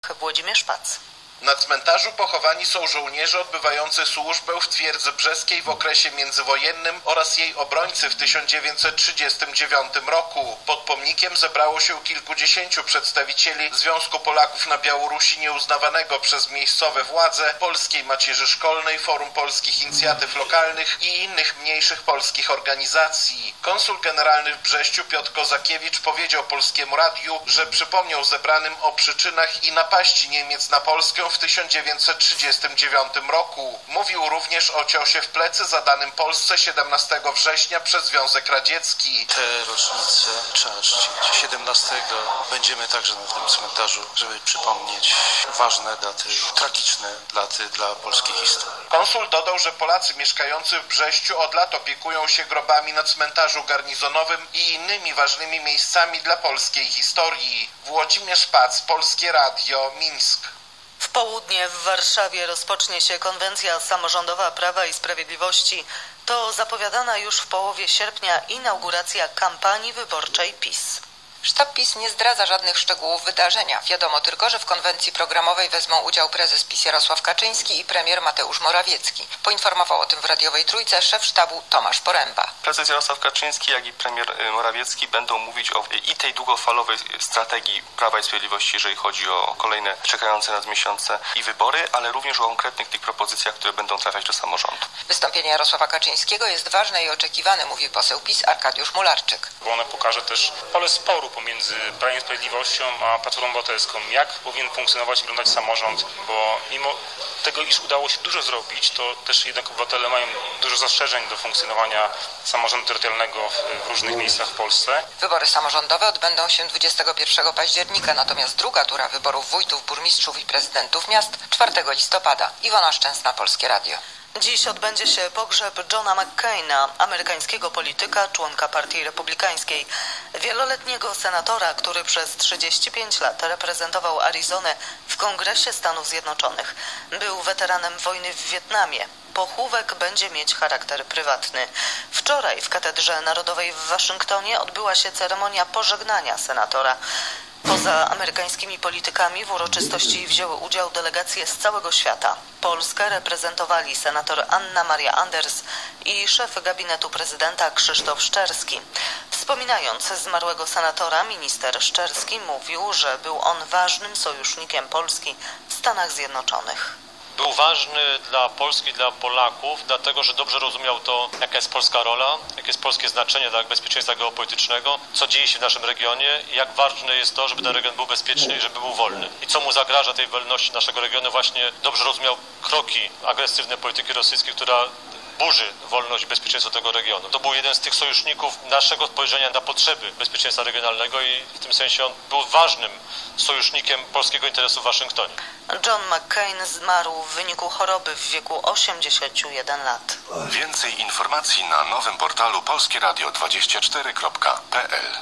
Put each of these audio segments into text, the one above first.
Włodzimierz Pac. Na cmentarzu pochowani są żołnierze odbywający służbę w Twierdzy Brzeskiej w okresie międzywojennym oraz jej obrońcy w 1939 roku. Pod pomnikiem zebrało się kilkudziesięciu przedstawicieli Związku Polaków na Białorusi nieuznawanego przez miejscowe władze, Polskiej Macierzy Szkolnej, Forum Polskich Inicjatyw Lokalnych i innych mniejszych polskich organizacji. Konsul generalny w Brześciu Piotr Kozakiewicz powiedział Polskiemu Radiu, że przypomniał zebranym o przyczynach i napaści Niemiec na Polskę w 1939 roku. Mówił również o ciosie w plecy zadanym Polsce 17 września przez Związek Radziecki. Te rocznice trzeba czcić. 17 będziemy także na tym cmentarzu, żeby przypomnieć ważne daty, tragiczne daty dla polskiej historii. Konsul dodał, że Polacy mieszkający w Brześciu od lat opiekują się grobami na cmentarzu garnizonowym i innymi ważnymi miejscami dla polskiej historii. Włodzimierz Pac, Polskie Radio, Mińsk. W południe w Warszawie rozpocznie się konwencja samorządowa Prawa i Sprawiedliwości. To zapowiadana już w połowie sierpnia inauguracja kampanii wyborczej PiS. Sztab PiS nie zdradza żadnych szczegółów wydarzenia. Wiadomo tylko, że w konwencji programowej wezmą udział prezes PiS Jarosław Kaczyński i premier Mateusz Morawiecki. Poinformował o tym w radiowej Trójce szef sztabu Tomasz Poręba. Prezes Jarosław Kaczyński, jak i premier Morawiecki będą mówić o i tej długofalowej strategii Prawa i Sprawiedliwości, jeżeli chodzi o kolejne czekające nas miesiące i wybory, ale również o konkretnych tych propozycjach, które będą trafiać do samorządu. Wystąpienie Jarosława Kaczyńskiego jest ważne i oczekiwane, mówi poseł PiS Arkadiusz Mularczyk. Bo ono pokaże też pole sporu pomiędzy Prawem i Sprawiedliwością a Platformą Obywatelską. Jak powinien funkcjonować i wyglądać samorząd, bo mimo tego, iż udało się dużo zrobić, to też jednak obywatele mają dużo zastrzeżeń do funkcjonowania samorządu terytorialnego w różnych miejscach w Polsce. Wybory samorządowe odbędą się 21 października, natomiast druga tura wyborów wójtów, burmistrzów i prezydentów miast 4 listopada. Iwona Szczęsna, Polskie Radio. Dziś odbędzie się pogrzeb Johna McCaina, amerykańskiego polityka, członka Partii Republikańskiej, wieloletniego senatora, który przez 35 lat reprezentował Arizonę w Kongresie Stanów Zjednoczonych. Był weteranem wojny w Wietnamie. Pochówek będzie mieć charakter prywatny. Wczoraj w Katedrze Narodowej w Waszyngtonie odbyła się ceremonia pożegnania senatora. Poza amerykańskimi politykami w uroczystości wzięły udział delegacje z całego świata. Polskę reprezentowali senator Anna Maria Anders i szef gabinetu prezydenta Krzysztof Szczerski. Wspominając zmarłego senatora, minister Szczerski mówił, że był on ważnym sojusznikiem Polski w Stanach Zjednoczonych. Był ważny dla Polski, dla Polaków, dlatego że dobrze rozumiał to, jaka jest polska rola, jakie jest polskie znaczenie dla bezpieczeństwa geopolitycznego, co dzieje się w naszym regionie i jak ważne jest to, żeby ten region był bezpieczny i żeby był wolny. I co mu zagraża tej wolności naszego regionu, właśnie dobrze rozumiał kroki agresywnej polityki rosyjskiej, która burzy wolność i bezpieczeństwo tego regionu. To był jeden z tych sojuszników naszego spojrzenia na potrzeby bezpieczeństwa regionalnego i w tym sensie on był ważnym sojusznikiem polskiego interesu w Waszyngtonie. John McCain zmarł w wyniku choroby w wieku 81 lat. Więcej informacji na nowym portalu polskieradio24.pl.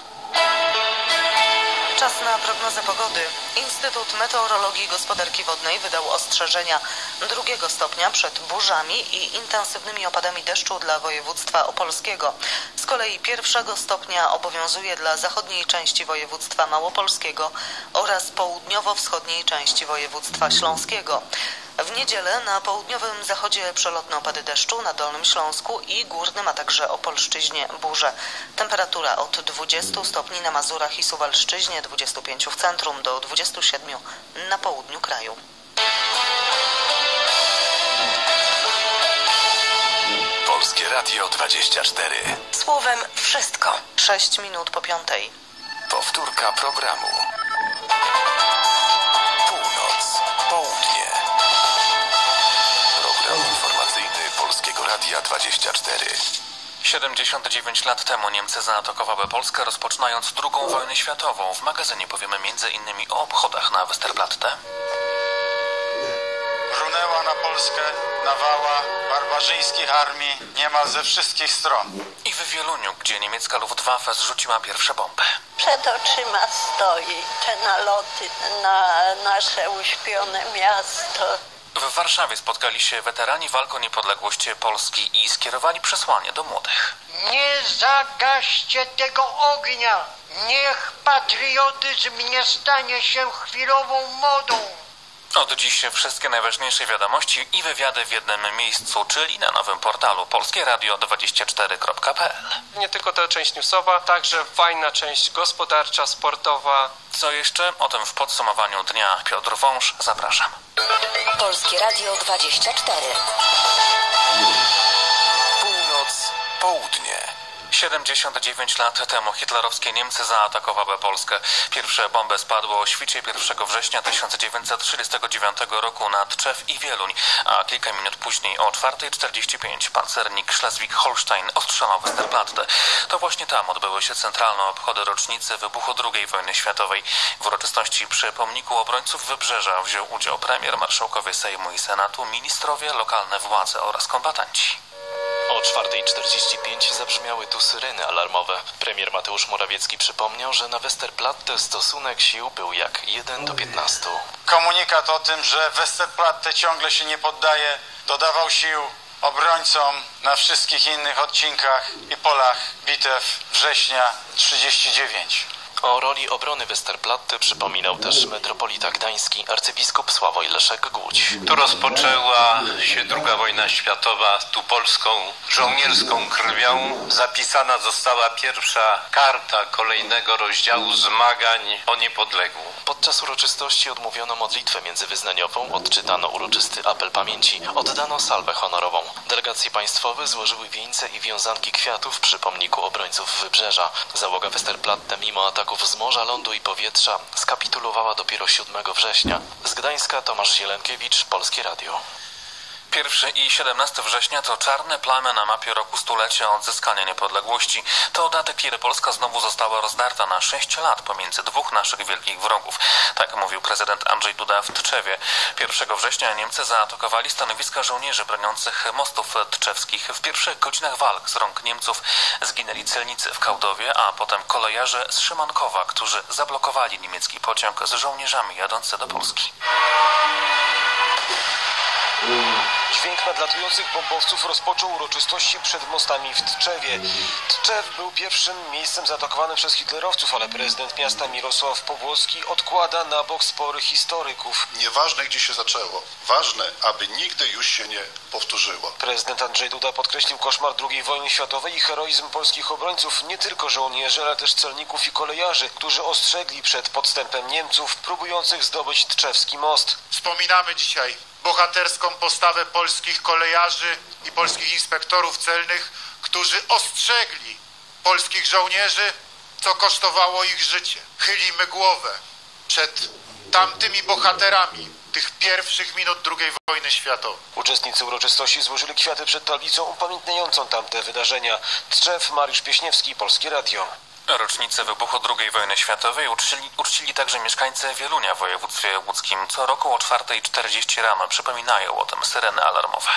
Czas na prognozę pogody. Instytut Meteorologii i Gospodarki Wodnej wydał ostrzeżenia 2 stopnia przed burzami i intensywnymi opadami deszczu dla województwa opolskiego. Z kolei 1 stopnia obowiązuje dla zachodniej części województwa małopolskiego oraz południowo-wschodniej części województwa śląskiego. W niedzielę na południowym zachodzie przelotne opady deszczu, na Dolnym Śląsku i Górnym, a także Opolszczyźnie burze. Temperatura od 20 stopni na Mazurach i Suwalszczyźnie, 25 w centrum do 27 na południu kraju. Polskie Radio 24. Słowem wszystko. 6 minut po 5. Powtórka programu. Północ, południe. Program informacyjny Polskiego Radia 24. 79 lat temu Niemcy zaatakowały Polskę, rozpoczynając II wojnę światową. W magazynie powiemy m.in. o obchodach na Westerplatte. Runęła na Polskę nawała barbarzyńskich armii niemal ze wszystkich stron. I w Wieluniu, gdzie niemiecka Luftwaffe zrzuciła pierwsze bomby. Przed oczyma stoi te naloty na nasze uśpione miasto. W Warszawie spotkali się weterani walk o niepodległość Polski i skierowali przesłanie do młodych. Nie zagaście tego ognia! Niech patriotyzm nie stanie się chwilową modą! Od dziś wszystkie najważniejsze wiadomości i wywiady w jednym miejscu, czyli na nowym portalu polskieradio24.pl. Nie tylko ta część newsowa, także fajna część gospodarcza, sportowa. Co jeszcze? O tym w podsumowaniu dnia. Piotr Wąż, zapraszam. Polskie Radio 24. Północ, południe. 79 lat temu hitlerowskie Niemcy zaatakowały Polskę. Pierwsze bomby spadły o świcie 1 września 1939 roku na Tczew i Wieluń, a kilka minut później o 4:45 pancernik Schleswig-Holstein ostrzelał Westerplatte. To właśnie tam odbyły się centralne obchody rocznicy wybuchu II wojny światowej. W uroczystości przy pomniku obrońców Wybrzeża wziął udział premier, marszałkowie Sejmu i Senatu, ministrowie, lokalne władze oraz kombatanci. O 4:45 zabrzmiały tu syreny alarmowe. Premier Mateusz Morawiecki przypomniał, że na Westerplatte stosunek sił był jak 1:15. Komunikat o tym, że Westerplatte ciągle się nie poddaje, dodawał sił obrońcom na wszystkich innych odcinkach i polach bitew września 1939. O roli obrony Westerplatte przypominał też metropolita gdański arcybiskup Sławoj Leszek Głódź. Tu rozpoczęła się II wojna światowa, tu polską żołnierską krwią zapisana została pierwsza karta kolejnego rozdziału zmagań o niepodległą. Podczas uroczystości odmówiono modlitwę międzywyznaniową, odczytano uroczysty apel pamięci, oddano salwę honorową. Delegacje państwowe złożyły wieńce i wiązanki kwiatów przy pomniku obrońców Wybrzeża. Załoga Westerplatte mimo ataków z morza, lądu i powietrza skapitulowała dopiero 7 września. Z Gdańska Tomasz Zielonkiewicz, Polskie Radio. 1 i 17 września to czarne plamy na mapie roku stulecia odzyskania niepodległości. To daty, kiedy Polska znowu została rozdarta na 6 lat pomiędzy dwóch naszych wielkich wrogów. Tak mówił prezydent Andrzej Duda w Tczewie. 1 września Niemcy zaatakowali stanowiska żołnierzy broniących mostów tczewskich. W pierwszych godzinach walk z rąk Niemców zginęli celnicy w Kałdowie, a potem kolejarze z Szymankowa, którzy zablokowali niemiecki pociąg z żołnierzami jadący do Polski. Dźwięk nadlatujących bombowców rozpoczął uroczystości przed mostami w Tczewie. Tczew był pierwszym miejscem zaatakowanym przez hitlerowców, ale prezydent miasta Mirosław Powłoski odkłada na bok spory historyków. Nieważne, gdzie się zaczęło. Ważne, aby nigdy już się nie powtórzyło. Prezydent Andrzej Duda podkreślił koszmar II wojny światowej i heroizm polskich obrońców, nie tylko żołnierzy, ale też celników i kolejarzy, którzy ostrzegli przed podstępem Niemców próbujących zdobyć tczewski most. Wspominamy dzisiaj bohaterską postawę polskich kolejarzy i polskich inspektorów celnych, którzy ostrzegli polskich żołnierzy, co kosztowało ich życie. Chylimy głowę przed tamtymi bohaterami tych pierwszych minut II wojny światowej. Uczestnicy uroczystości złożyli kwiaty przed tablicą upamiętniającą tamte wydarzenia. Tczew, Mariusz Pieśniewski, Polskie Radio. Rocznicę wybuchu II wojny światowej uczcili także mieszkańcy Wielunia w województwie łódzkim. Co roku o 4:40 rano przypominają o tym syreny alarmowe.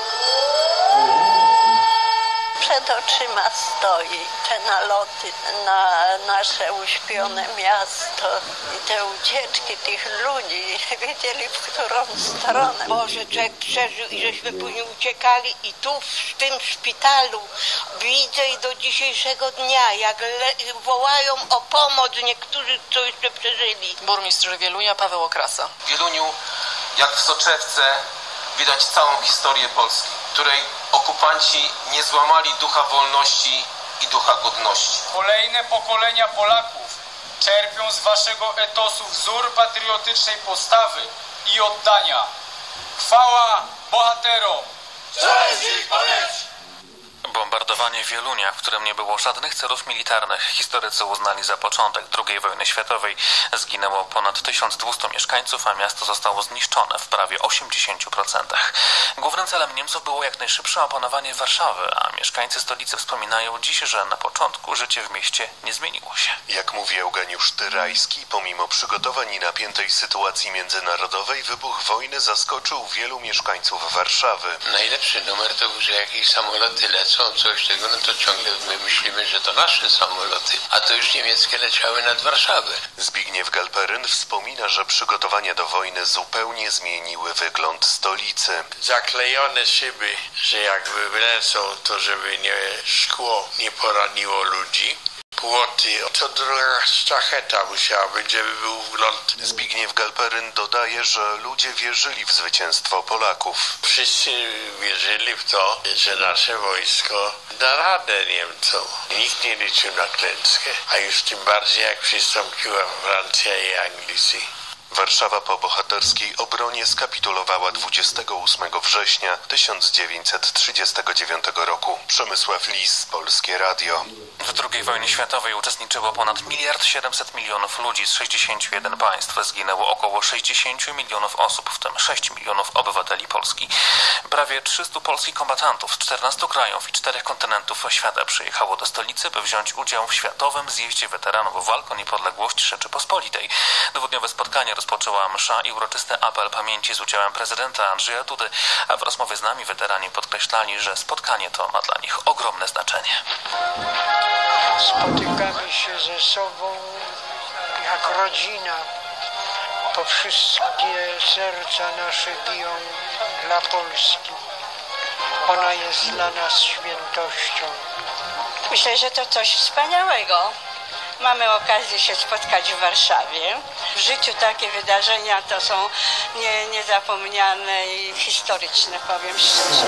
Przed oczyma stoi te naloty na nasze uśpione miasto i te ucieczki tych ludzi, wiedzieli w którą stronę. Boże, człowiek przeżył i żeśmy później uciekali i tu w tym szpitalu widzę i do dzisiejszego dnia, jak wołają o pomoc niektórzy, co jeszcze przeżyli. Burmistrz Wielunia Paweł Okrasa. W Wieluniu, jak w soczewce, widać całą historię Polski, której okupanci nie złamali ducha wolności i ducha godności. Kolejne pokolenia Polaków czerpią z waszego etosu wzór patriotycznej postawy i oddania. Chwała bohaterom! Cześć i pamięć! Bombardowanie Wielunia, w którym nie było żadnych celów militarnych, historycy uznali za początek II wojny światowej. Zginęło ponad 1200 mieszkańców, a miasto zostało zniszczone w prawie 80%. Głównym celem Niemców było jak najszybsze opanowanie Warszawy, a mieszkańcy stolicy wspominają dziś, że na początku życie w mieście nie zmieniło się. Jak mówi Eugeniusz Tyrajski, pomimo przygotowań i napiętej sytuacji międzynarodowej, wybuch wojny zaskoczył wielu mieszkańców Warszawy. Najlepszy numer to, że jakieś samoloty lecą są coś tego, no to ciągle my myślimy, że to nasze samoloty, a to już niemieckie leciały nad Warszawę. Zbigniew Galperyn wspomina, że przygotowania do wojny zupełnie zmieniły wygląd stolicy. Zaklejone szyby, że jakby wlecą, to żeby szkło nie poraniło ludzi. Płoty, to droga sztacheta musiała być, żeby był wgląd. Zbigniew Galperyn dodaje, że ludzie wierzyli w zwycięstwo Polaków. Wszyscy wierzyli w to, że nasze wojsko da radę Niemcom. Nikt nie liczył na klęskę, a już tym bardziej jak przystąpiła Francja i Anglicy. Warszawa po bohaterskiej obronie skapitulowała 28 września 1939 roku. Przemysław Lis, Polskie Radio. W II wojnie światowej uczestniczyło ponad 1,7 miliarda ludzi z 61 państw. Zginęło około 60 milionów osób, w tym 6 milionów obywateli Polski. Prawie 300 polskich kombatantów z 14 krajów i 4 kontynentów świata przyjechało do stolicy, by wziąć udział w Światowym Zjeździe Weteranów Walk o Niepodległość Rzeczypospolitej. Dwudniowe spotkanie rozpoczęła msza i uroczysty apel pamięci z udziałem prezydenta Andrzeja Dudy, a w rozmowie z nami weterani podkreślali, że spotkanie to ma dla nich ogromne znaczenie. Spotykamy się ze sobą jak rodzina, bo wszystkie serca nasze biją dla Polski. Ona jest dla nas świętością. Myślę, że to coś wspaniałego. Mamy okazję się spotkać w Warszawie. W życiu takie wydarzenia to są niezapomniane i historyczne, powiem szczerze.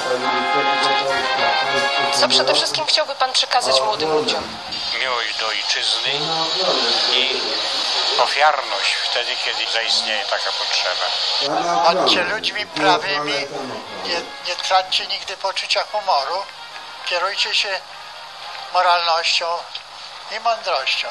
Co przede wszystkim chciałby Pan przekazać młodym ludziom? Miłość do ojczyzny i ofiarność wtedy, kiedy zaistnieje taka potrzeba. Bądźcie ludźmi prawymi, nie traćcie nigdy poczucia humoru, kierujcie się moralnością i mądrością.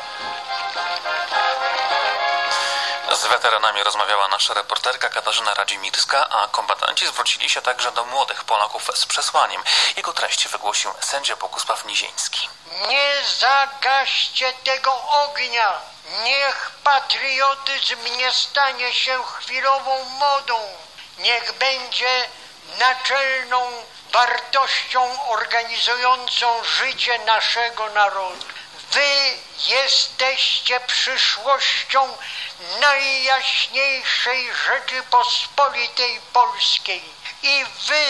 Z weteranami rozmawiała nasza reporterka Katarzyna Radzimirska, a kombatanci zwrócili się także do młodych Polaków z przesłaniem. Jego treść wygłosił sędzia Bogusław Niziński. Nie zagaście tego ognia. Niech patriotyzm nie stanie się chwilową modą. Niech będzie naczelną wartością organizującą życie naszego narodu. Wy jesteście przyszłością najjaśniejszej Rzeczypospolitej Polskiej i wy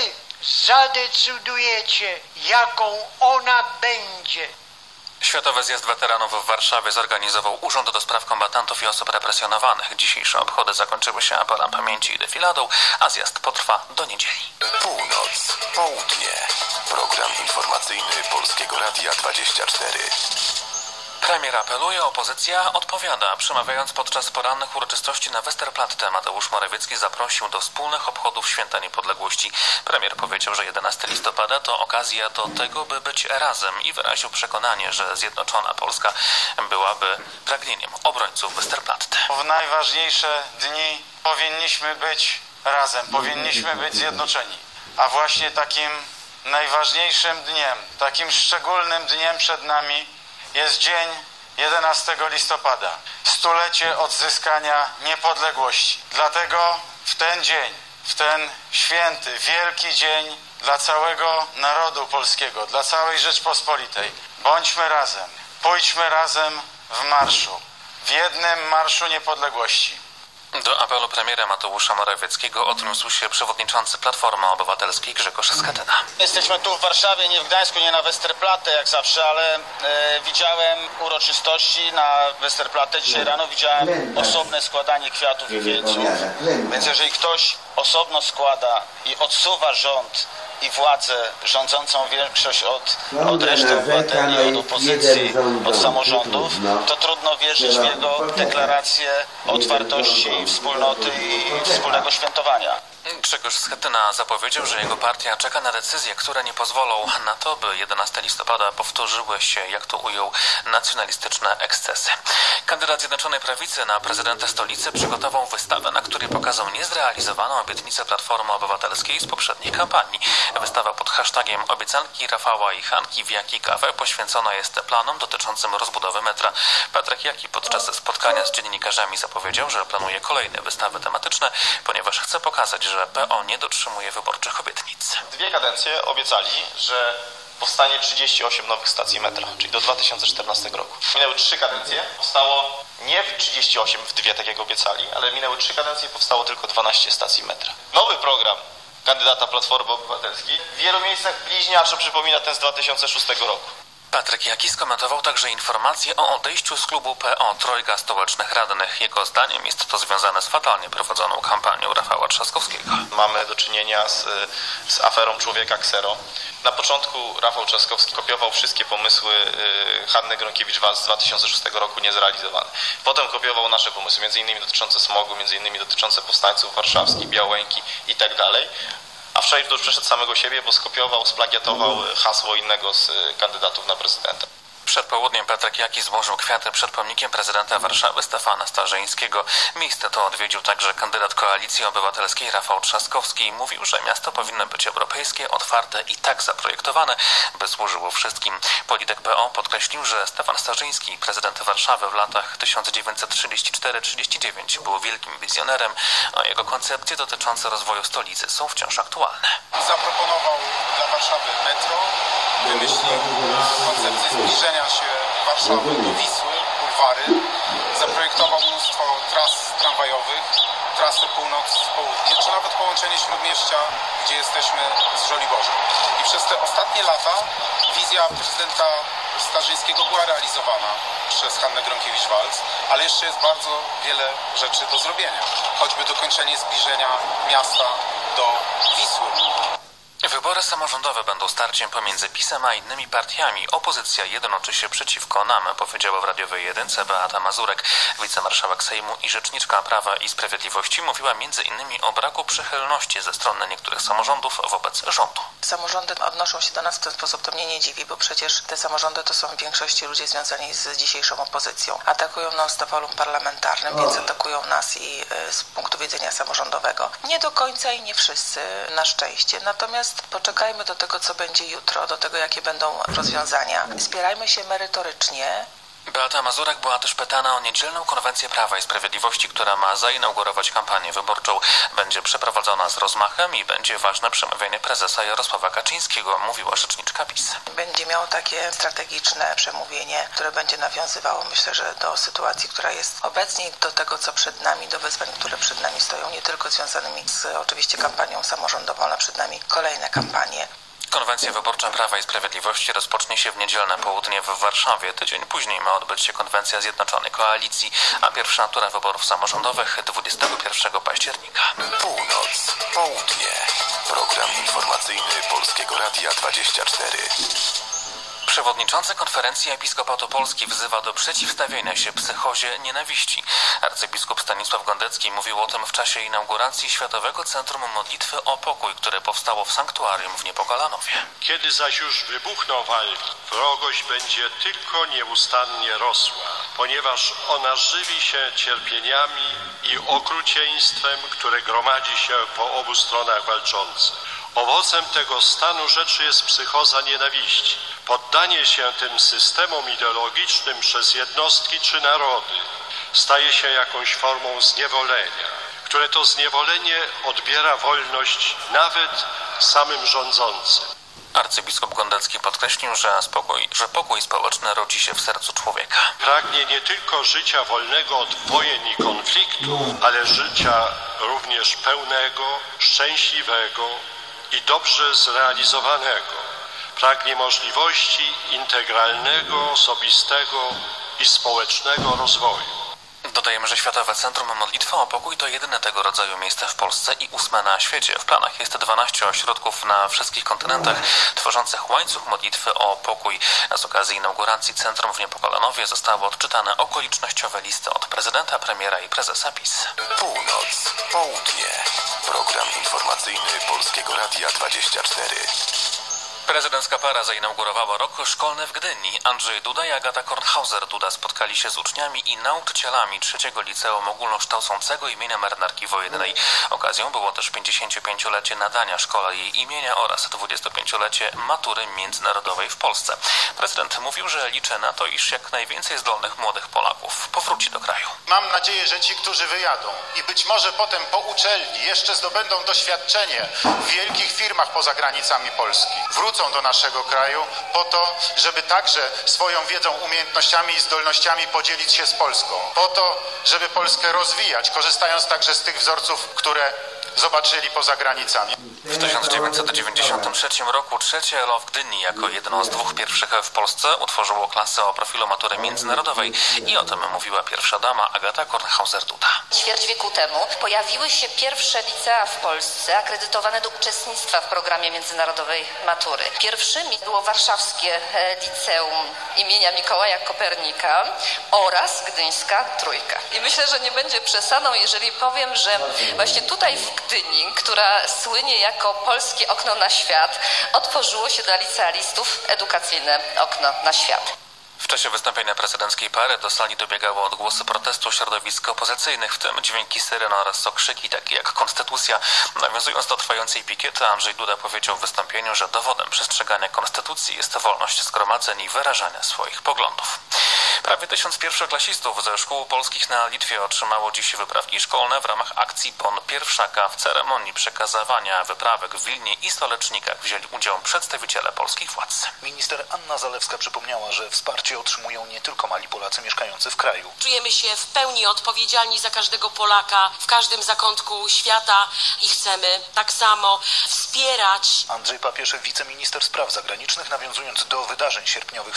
zadecydujecie, jaką ona będzie. Światowy Zjazd Weteranów w Warszawie zorganizował Urząd do Spraw Kombatantów i Osób Represjonowanych. Dzisiejsze obchody zakończyły się apelem pamięci i defiladą, a zjazd potrwa do niedzieli. Północ, południe. Program informacyjny Polskiego Radia 24. Premier apeluje, opozycja odpowiada. Przemawiając podczas porannych uroczystości na Westerplatte, Mateusz Morawiecki zaprosił do wspólnych obchodów Święta Niepodległości. Premier powiedział, że 11 listopada to okazja do tego, by być razem i wyraził przekonanie, że zjednoczona Polska byłaby pragnieniem obrońców Westerplatte. W najważniejsze dni powinniśmy być razem, powinniśmy być zjednoczeni. A właśnie takim najważniejszym dniem, takim szczególnym dniem przed nami jest dzień 11 listopada, stulecie odzyskania niepodległości. Dlatego w ten dzień, w ten święty, wielki dzień dla całego narodu polskiego, dla całej Rzeczpospolitej, bądźmy razem, pójdźmy razem w marszu, w jednym marszu niepodległości. Do apelu premiera Mateusza Morawieckiego odniósł się przewodniczący Platformy Obywatelskiej Grzegorz Schetyna. Jesteśmy tu w Warszawie, nie w Gdańsku, nie na Westerplatte jak zawsze, ale widziałem uroczystości na Westerplatte. Dzisiaj rano widziałem osobne składanie kwiatów i wieńców. Więc jeżeli ktoś osobno składa i odsuwa rząd i władzę rządzącą większość od reszty obywateli, od opozycji, od samorządów, to trudno wierzyć w jego deklarację otwartości, wspólnoty i wspólnego świętowania. Grzegorz Schetyna zapowiedział, że jego partia czeka na decyzje, które nie pozwolą na to, by 11 listopada powtórzyły się, jak to ujął, nacjonalistyczne ekscesy. Kandydat Zjednoczonej Prawicy na prezydenta stolicy przygotował wystawę, na której pokazał niezrealizowaną obietnicę Platformy Obywatelskiej z poprzedniej kampanii. Wystawa pod hashtagiem Obiecanki Rafała i Hanki w Jaki Kawę poświęcona jest planom dotyczącym rozbudowy metra. Patryk Jaki podczas spotkania z dziennikarzami zapowiedział, że planuje kolejne wystawy tematyczne, ponieważ chce pokazać, że PO nie dotrzymuje wyborczych obietnic. 2 kadencje obiecali, że powstanie 38 nowych stacji metra, czyli do 2014 roku. Minęły 3 kadencje, powstało nie w 38 w 2, tak jak obiecali, ale minęły 3 kadencje i powstało tylko 12 stacji metra. Nowy program kandydata Platformy Obywatelskiej w wielu miejscach bliźniaczo przypomina ten z 2006 roku. Patryk Jaki skomentował także informację o odejściu z klubu PO trojga stołecznych radnych. Jego zdaniem jest to związane z fatalnie prowadzoną kampanią Rafała Trzaskowskiego. Mamy do czynienia z aferą człowieka ksero. Na początku Rafał Trzaskowski kopiował wszystkie pomysły Hanny Gronkiewicz-Waltz z 2006 roku niezrealizowane. Potem kopiował nasze pomysły, m.in. dotyczące smogu, m.in. dotyczące powstańców warszawskich, Białęki itd. A wczoraj to już przeszedł samego siebie, bo skopiował, splagiatował hasło innego z kandydatów na prezydenta. Przed południem Patryk Jaki złożył kwiaty przed pomnikiem prezydenta Warszawy Stefana Starzyńskiego. Miejsce to odwiedził także kandydat Koalicji Obywatelskiej Rafał Trzaskowski. Mówił, że miasto powinno być europejskie, otwarte i tak zaprojektowane, by służyło wszystkim. Polityk PO podkreślił, że Stefan Starzyński, prezydent Warszawy w latach 1934-39 był wielkim wizjonerem, a jego koncepcje dotyczące rozwoju stolicy są wciąż aktualne. Zaproponował dla Warszawy metro, wymyślił koncepcję zbliżenia się Warszawy do Wisły, bulwary, zaprojektował mnóstwo tras tramwajowych, trasy północ-południe, czy nawet połączenie Śródmieścia, gdzie jesteśmy, z Żoliborzem. I przez te ostatnie lata wizja prezydenta Starzyńskiego była realizowana przez Hannę Gronkiewicz-Waltz, ale jeszcze jest bardzo wiele rzeczy do zrobienia, choćby dokończenie zbliżenia miasta do Wisły. Wybory samorządowe będą starciem pomiędzy PiS-em a innymi partiami. Opozycja jednoczy się przeciwko nam, powiedziała w radiowej jedynce Beata Mazurek. Wicemarszałek Sejmu i rzeczniczka Prawa i Sprawiedliwości mówiła m.in. o braku przychylności ze strony niektórych samorządów wobec rządu. Samorządy odnoszą się do nas w ten sposób, to mnie nie dziwi, bo przecież te samorządy to są w większości ludzie związani z dzisiejszą opozycją. Atakują nas na polu parlamentarnym, więc atakują nas i z punktu widzenia samorządowego. Nie do końca i nie wszyscy, na szczęście. Natomiast poczekajmy do tego, co będzie jutro, do tego, jakie będą rozwiązania. Spierajmy się merytorycznie. Beata Mazurek była też pytana o niedzielną konwencję Prawa i Sprawiedliwości, która ma zainaugurować kampanię wyborczą. Będzie przeprowadzona z rozmachem i będzie ważne przemówienie prezesa Jarosława Kaczyńskiego, mówiła rzeczniczka PiS. Będzie miało takie strategiczne przemówienie, które będzie nawiązywało, myślę, że do sytuacji, która jest obecnie, do tego, co przed nami, do wyzwań, które przed nami stoją, nie tylko związanymi z oczywiście kampanią samorządową, ale przed nami kolejne kampanie. Konwencja wyborcza Prawa i Sprawiedliwości rozpocznie się w niedzielne południe w Warszawie. Tydzień później ma odbyć się konwencja Zjednoczonej Koalicji, a pierwsza tura wyborów samorządowych 21 października. Północ, południe. Program informacyjny Polskiego Radia 24. Przewodniczący Konferencji Episkopatu Polski wzywa do przeciwstawienia się psychozie nienawiści. Arcybiskup Stanisław Gondecki mówił o tym w czasie inauguracji Światowego Centrum Modlitwy o Pokój, które powstało w sanktuarium w Niepokalanowie. Kiedy zaś już wybuchną walki, wrogość będzie tylko nieustannie rosła, ponieważ ona żywi się cierpieniami i okrucieństwem, które gromadzi się po obu stronach walczących. Owocem tego stanu rzeczy jest psychoza nienawiści. Poddanie się tym systemom ideologicznym przez jednostki czy narody staje się jakąś formą zniewolenia, które to zniewolenie odbiera wolność nawet samym rządzącym. Arcybiskup Gondecki podkreślił, że pokój społeczny rodzi się w sercu człowieka. Pragnie nie tylko życia wolnego od wojen i konfliktów, ale życia również pełnego, szczęśliwego i dobrze zrealizowanego. Pragnie możliwości integralnego, osobistego i społecznego rozwoju. Dodajemy, że Światowe Centrum Modlitwy o Pokój to jedyne tego rodzaju miejsce w Polsce i 8 na świecie. W planach jest 12 ośrodków na wszystkich kontynentach tworzących łańcuch modlitwy o pokój. Z okazji inauguracji centrum w Niepokalanowie zostały odczytane okolicznościowe listy od prezydenta, premiera i prezesa PiS. Północ, południe. Program informacyjny Polskiego Radia 24. Prezydencka para zainaugurowała rok szkolny w Gdyni. Andrzej Duda i Agata Kornhauser-Duda spotkali się z uczniami i nauczycielami trzeciego liceum ogólnokształcącego imienia Marynarki Wojennej. Okazją było też 55-lecie nadania szkole jej imienia oraz 25-lecie matury międzynarodowej w Polsce. Prezydent mówił, że liczy na to, iż jak najwięcej zdolnych młodych Polaków powróci do kraju. Mam nadzieję, że ci, którzy wyjadą i być może potem po uczelni jeszcze zdobędą doświadczenie w wielkich firmach poza granicami Polski, wrócą wrócą do naszego kraju po to, żeby także swoją wiedzą, umiejętnościami i zdolnościami podzielić się z Polską. Po to, żeby Polskę rozwijać, korzystając także z tych wzorców, które zobaczyli poza granicami. W 1993 roku trzecie ELO w Gdyni jako jedno z dwóch pierwszych w Polsce utworzyło klasę o profilu matury międzynarodowej i o tym mówiła pierwsza dama Agata Kornhauser-Duda. Ćwierć wieku temu pojawiły się pierwsze licea w Polsce akredytowane do uczestnictwa w programie międzynarodowej matury. Pierwszymi było warszawskie liceum imienia Mikołaja Kopernika oraz gdyńska Trójka. I myślę, że nie będzie przesadą, jeżeli powiem, że właśnie tutaj w Gdyni, która słynie jako polskie okno na świat, otworzyło się dla licealistów edukacyjne okno na świat. W czasie wystąpienia prezydenckiej pary do sali dobiegały odgłosy protestu środowisk opozycyjnych, w tym dźwięki syren oraz okrzyki takie jak konstytucja. Nawiązując do trwającej pikiety, Andrzej Duda powiedział w wystąpieniu, że dowodem przestrzegania konstytucji jest wolność zgromadzeń i wyrażania swoich poglądów. Prawie 1000 pierwszoklasistów ze szkół polskich na Litwie otrzymało dziś wyprawki szkolne w ramach akcji Bon Pierwszaka. W ceremonii przekazywania wyprawek w Wilnie i Stolecznikach wzięli udział przedstawiciele polskich władz. Minister Anna Zalewska przypomniała, że wsparcie otrzymują nie tylko mali Polacy mieszkający w kraju. Czujemy się w pełni odpowiedzialni za każdego Polaka w każdym zakątku świata i chcemy tak samo wspierać. Andrzej Papierz, wiceminister spraw zagranicznych, nawiązując do wydarzeń sierpniowych z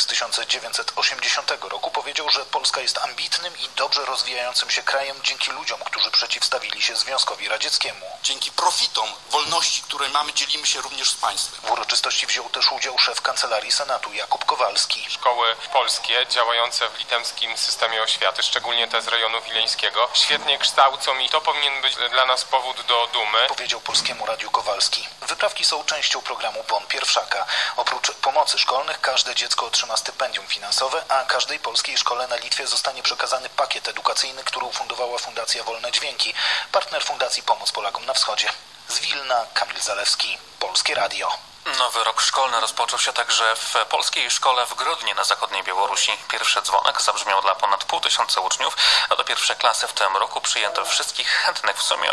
1980 roku, powiedział, że Polska jest ambitnym i dobrze rozwijającym się krajem dzięki ludziom, którzy przeciwstawili się Związkowi Radzieckiemu. Dzięki profitom wolności, które mamy, dzielimy się również z państwem. W uroczystości wziął też udział szef Kancelarii Senatu Jakub Kowalski. Szkoły polskie działające w litewskim systemie oświaty, szczególnie te z rejonu wileńskiego, świetnie kształcą i to powinien być dla nas powód do dumy. Powiedział Polskiemu Radiu Kowalski. Wyprawki są częścią programu Bon Pierwszaka. Oprócz pomocy szkolnych każde dziecko otrzyma stypendium finansowe, a każdej polskiej szkole na Litwie zostanie przekazany pakiet edukacyjny, który ufundowała Fundacja Wolne Dźwięki, partner Fundacji Pomoc Polakom na Wschodzie. Z Wilna Kamil Zalewski, Polskie Radio. Nowy rok szkolny rozpoczął się także w polskiej szkole w Grodnie na zachodniej Białorusi. Pierwszy dzwonek zabrzmiał dla ponad 500 uczniów, a do pierwszej klasy w tym roku przyjęto wszystkich chętnych, w sumie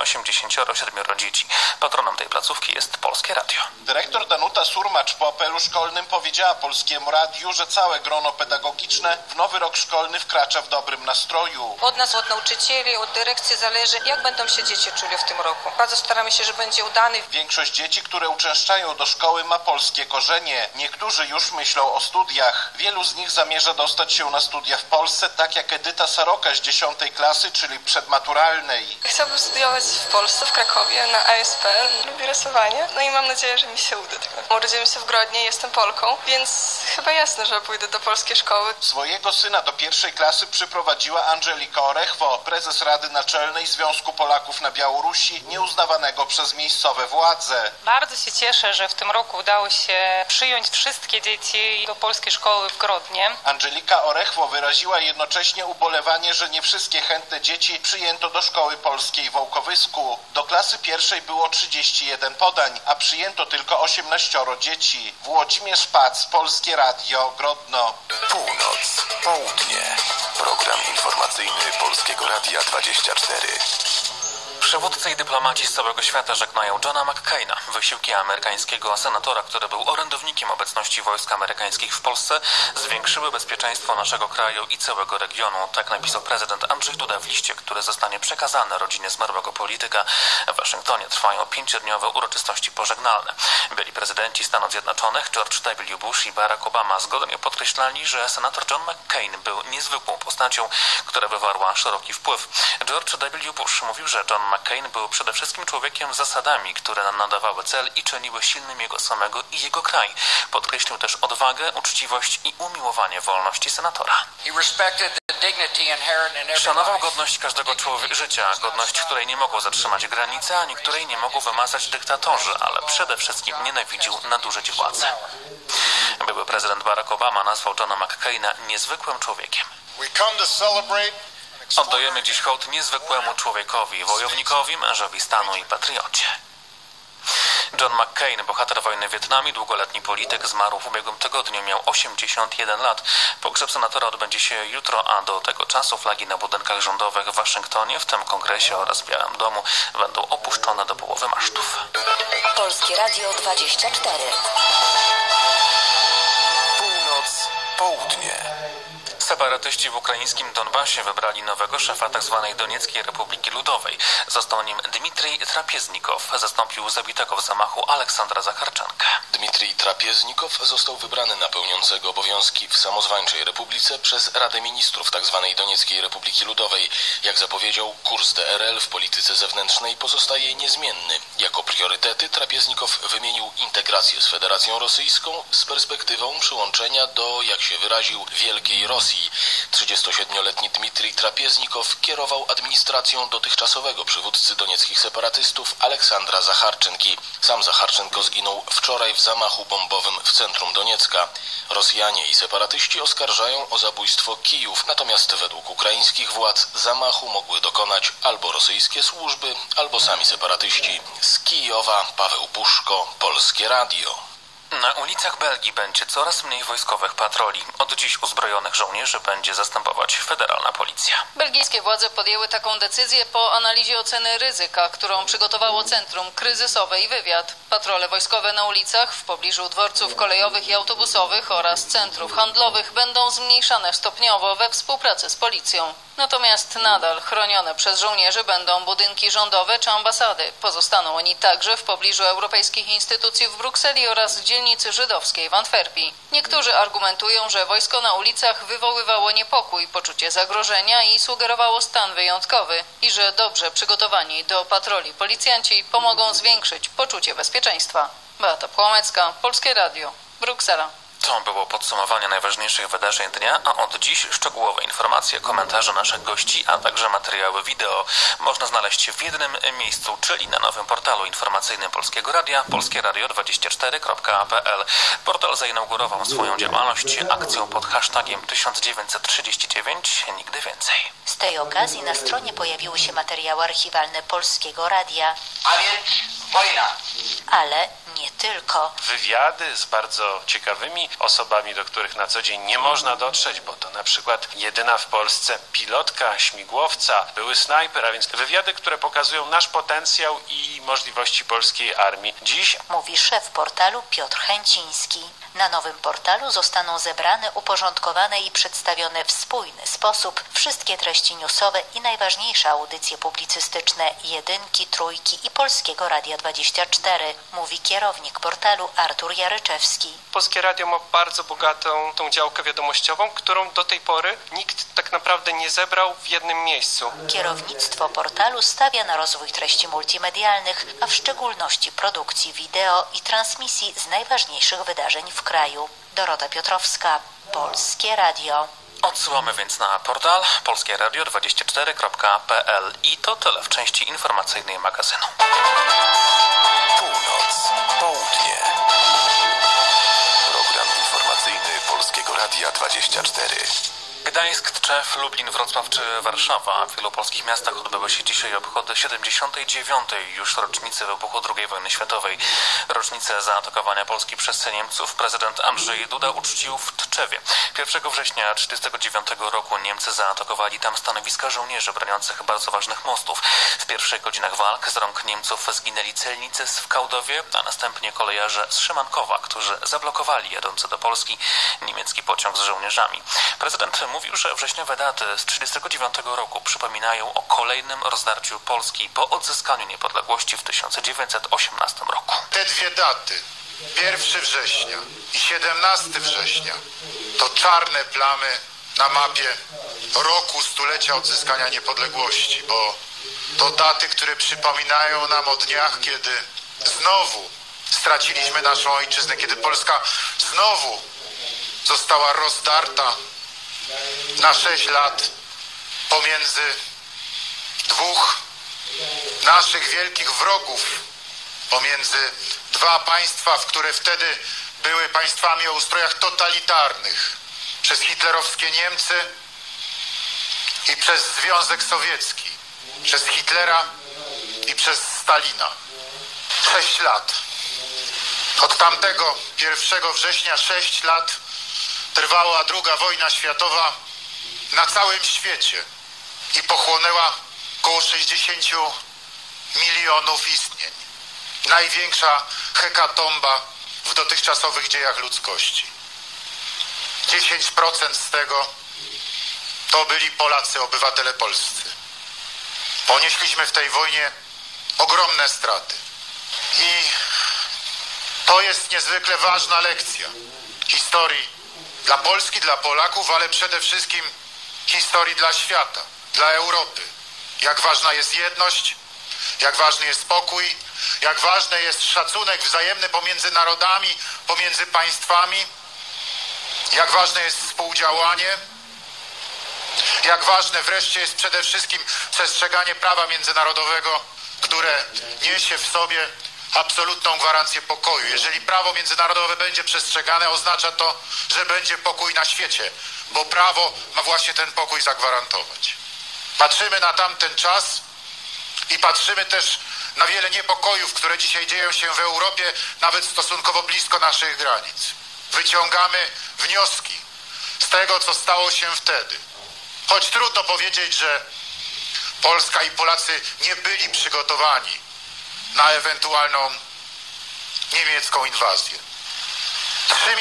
87 dzieci. Patronem tej placówki jest Polskie Radio. Dyrektor Danuta Surmacz po apelu szkolnym powiedziała Polskiemu Radiu, że całe grono pedagogiczne w nowy rok szkolny wkracza w dobrym nastroju. Od nas, od nauczycieli, od dyrekcji zależy, jak będą się dzieci czuli w tym roku. Bardzo staramy się, że będzie udany. Większość dzieci, które uczęszczają do szkoły, ma polskie korzenie. Niektórzy już myślą o studiach. Wielu z nich zamierza dostać się na studia w Polsce, tak jak Edyta Saroka z 10. klasy, czyli przedmaturalnej. Chciałabym studiować w Polsce, w Krakowie, na ASP. Lubię rysowanie, no i mam nadzieję, że mi się uda. Urodziłem się w Grodnie, jestem Polką, więc chyba jasne, że pójdę do polskiej szkoły. Swojego syna do pierwszej klasy przyprowadziła Angelika Orechwo, prezes Rady Naczelnej Związku Polaków na Białorusi, nieuznawanego przez miejscowe władze. Bardzo się cieszę, że w tym roku udało się przyjąć wszystkie dzieci do polskiej szkoły w Grodnie. Angelika Orechwo wyraziła jednocześnie ubolewanie, że nie wszystkie chętne dzieci przyjęto do szkoły polskiej w Ołkowysku. Do klasy pierwszej było 31 podań, a przyjęto tylko 18 dzieci. Włodzimierz Pac, Polskie Radio, Grodno. Północ, południe. Program informacyjny Polskiego Radia 24. Przywódcy i dyplomaci z całego świata żegnają Johna McCaina. Wysiłki amerykańskiego senatora, który był orędownikiem obecności wojsk amerykańskich w Polsce, zwiększyły bezpieczeństwo naszego kraju i całego regionu. Tak napisał prezydent Andrzej Duda w liście, który zostanie przekazany rodzinie zmarłego polityka. W Waszyngtonie trwają 5-dniowe uroczystości pożegnalne. Byli prezydenci Stanów Zjednoczonych George W. Bush i Barack Obama zgodnie podkreślali, że senator John McCain był niezwykłą postacią, która wywarła szeroki wpływ. George W. Bush mówił, że John McCain był przede wszystkim człowiekiem z zasadami, które nadawały cel i czyniły silnym jego samego i jego kraj. Podkreślił też odwagę, uczciwość i umiłowanie wolności senatora. Szanował godność każdego życia, godność, której nie mogło zatrzymać granice, ani której nie mogą wymazać dyktatorzy, ale przede wszystkim nienawidził nadużyć władzy. Były prezydent Barack Obama nazwał Johna McCaina niezwykłym człowiekiem. Oddajemy dziś hołd niezwykłemu człowiekowi, wojownikowi, mężowi stanu i patriocie. John McCain, bohater wojny w Wietnamie, długoletni polityk, zmarł w ubiegłym tygodniu, miał 81 lat. Pogrzeb senatora odbędzie się jutro, a do tego czasu flagi na budynkach rządowych w Waszyngtonie, w tym Kongresie oraz Białym Domu, będą opuszczone do połowy masztów. Polskie Radio 24. Południe. Separatyści w ukraińskim Donbasie wybrali nowego szefa tzw. Donieckiej Republiki Ludowej. Został nim Dmitrij Trapieznikow. Zastąpił zabitego w zamachu Aleksandra Zacharczenkę. Dmitrij Trapieznikow został wybrany na pełniącego obowiązki w samozwańczej republice przez Radę Ministrów tzw. Donieckiej Republiki Ludowej. Jak zapowiedział, kurs DRL w polityce zewnętrznej pozostaje niezmienny. Jako priorytety Trapieznikow wymienił integrację z Federacją Rosyjską z perspektywą przyłączenia do, jak się wyraził, Wielkiej Rosji. 37-letni Dmitrij Trapieznikow kierował administracją dotychczasowego przywódcy donieckich separatystów Aleksandra Zacharczenki. Sam Zacharczenko zginął wczoraj w zamachu bombowym w centrum Doniecka. Rosjanie i separatyści oskarżają o zabójstwo Kijów, natomiast według ukraińskich władz zamachu mogły dokonać albo rosyjskie służby, albo sami separatyści. Z Kijowa Paweł Puszko, Polskie Radio. Na ulicach Belgii będzie coraz mniej wojskowych patroli. Od dziś uzbrojonych żołnierzy będzie zastępować federalna policja. Belgijskie władze podjęły taką decyzję po analizie oceny ryzyka, którą przygotowało Centrum Kryzysowe i Wywiad. Patrole wojskowe na ulicach w pobliżu dworców kolejowych i autobusowych oraz centrów handlowych będą zmniejszane stopniowo we współpracy z policją. Natomiast nadal chronione przez żołnierzy będą budynki rządowe czy ambasady. Pozostaną oni także w pobliżu europejskich instytucji w Brukseli oraz dzielnicy żydowskiej w Antwerpii. Niektórzy argumentują, że wojsko na ulicach wywoływało niepokój, poczucie zagrożenia i sugerowało stan wyjątkowy i że dobrze przygotowani do patroli policjanci pomogą zwiększyć poczucie bezpieczeństwa. Beata Płomecka, Polskie Radio, Bruksela. To było podsumowanie najważniejszych wydarzeń dnia, a od dziś szczegółowe informacje, komentarze naszych gości, a także materiały wideo można znaleźć w jednym miejscu, czyli na nowym portalu informacyjnym Polskiego Radia, polskieradio24.pl. Portal zainaugurował swoją działalność akcją pod hashtagiem 1939 Nigdy Więcej. Z tej okazji na stronie pojawiły się materiały archiwalne Polskiego Radia. A więc wojna. Ale nie tylko. Wywiady z bardzo ciekawymi osobami, do których na co dzień nie można dotrzeć, bo to na przykład jedyna w Polsce pilotka śmigłowca, były snajper, a więc wywiady, które pokazują nasz potencjał i możliwości polskiej armii. Dziś mówi szef portalu Piotr Chęciński. Na nowym portalu zostaną zebrane, uporządkowane i przedstawione w spójny sposób wszystkie treści newsowe i najważniejsze audycje publicystyczne Jedynki, Trójki i Polskiego Radia 24, mówi kierownik portalu Artur Jaryczewski. Polskie Radio ma bardzo bogatą tą działkę wiadomościową, którą do tej pory nikt tak naprawdę nie zebrał w jednym miejscu. Kierownictwo portalu stawia na rozwój treści multimedialnych, a w szczególności produkcji wideo i transmisji z najważniejszych wydarzeń w kraju. Dorota Piotrowska, Polskie Radio. Odsyłamy więc na portal polskieradio24.pl i to tyle w części informacyjnej magazynu. Północ, południe. Program informacyjny Polskiego Radia 24. Gdańsk, Tczew, Lublin, Wrocław czy Warszawa. W wielu polskich miastach odbyły się dzisiaj obchody 79. już rocznicy wybuchu II wojny światowej. Rocznicę zaatakowania Polski przez Niemców prezydent Andrzej Duda uczcił w Tczewie. 1 września 1939 roku Niemcy zaatakowali tam stanowiska żołnierzy broniących bardzo ważnych mostów. W pierwszych godzinach walk z rąk Niemców zginęli celnicy w Kałdowie, a następnie kolejarze z Szymankowa, którzy zablokowali jadący do Polski niemiecki pociąg z żołnierzami. Prezydent mówił, że wrześniowe daty z 1939 roku przypominają o kolejnym rozdarciu Polski po odzyskaniu niepodległości w 1918 roku. Te dwie daty, 1 września i 17 września, to czarne plamy na mapie roku stulecia odzyskania niepodległości, bo to daty, które przypominają nam o dniach, kiedy znowu straciliśmy naszą ojczyznę, kiedy Polska znowu została rozdarta na 6 lat pomiędzy dwóch naszych wielkich wrogów, pomiędzy dwa państwa, które wtedy były państwami o ustrojach totalitarnych, przez hitlerowskie Niemcy i przez Związek Sowiecki, przez Hitlera i przez Stalina. 6 lat. Od tamtego 1 września 6 lat trwała II wojna światowa na całym świecie i pochłonęła około 60 milionów istnień. Największa hekatomba w dotychczasowych dziejach ludzkości. 10% z tego to byli Polacy, obywatele polscy. Ponieśliśmy w tej wojnie ogromne straty. I to jest niezwykle ważna lekcja historii dla Polski, dla Polaków, ale przede wszystkim historii dla świata, dla Europy. Jak ważna jest jedność, jak ważny jest spokój, jak ważny jest szacunek wzajemny pomiędzy narodami, pomiędzy państwami, jak ważne jest współdziałanie, jak ważne wreszcie jest przede wszystkim przestrzeganie prawa międzynarodowego, które niesie w sobie absolutną gwarancję pokoju. Jeżeli prawo międzynarodowe będzie przestrzegane, oznacza to, że będzie pokój na świecie, bo prawo ma właśnie ten pokój zagwarantować. Patrzymy na tamten czas i patrzymy też na wiele niepokojów, które dzisiaj dzieją się w Europie, nawet stosunkowo blisko naszych granic. Wyciągamy wnioski z tego, co stało się wtedy. Choć trudno powiedzieć, że Polska i Polacy nie byli przygotowani na ewentualną niemiecką inwazję. Trzy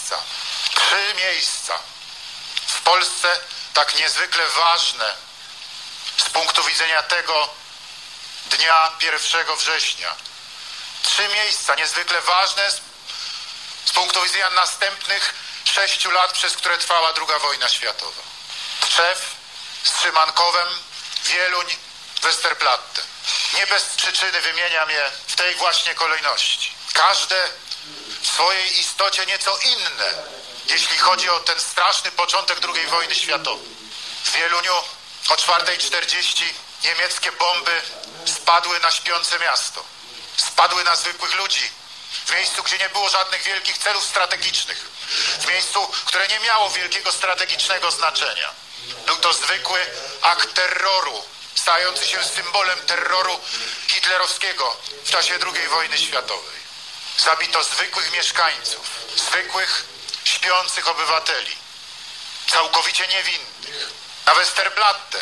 miejsca w Polsce tak niezwykle ważne z punktu widzenia tego dnia 1 września. 3 miejsca niezwykle ważne z punktu widzenia następnych 6 lat, przez które trwała II wojna światowa. Tczew z Szymankowem, Wieluń, Westerplatte. Nie bez przyczyny wymieniam je w tej właśnie kolejności. Każde w swojej istocie nieco inne, jeśli chodzi o ten straszny początek II wojny światowej. W Wieluniu o 4:40 niemieckie bomby spadły na śpiące miasto. Spadły na zwykłych ludzi. W miejscu, gdzie nie było żadnych wielkich celów strategicznych. W miejscu, które nie miało wielkiego strategicznego znaczenia. Był to zwykły akt terroru, stający się symbolem terroru hitlerowskiego w czasie II wojny światowej. Zabito zwykłych mieszkańców, zwykłych, śpiących obywateli, całkowicie niewinnych. Na Westerplatte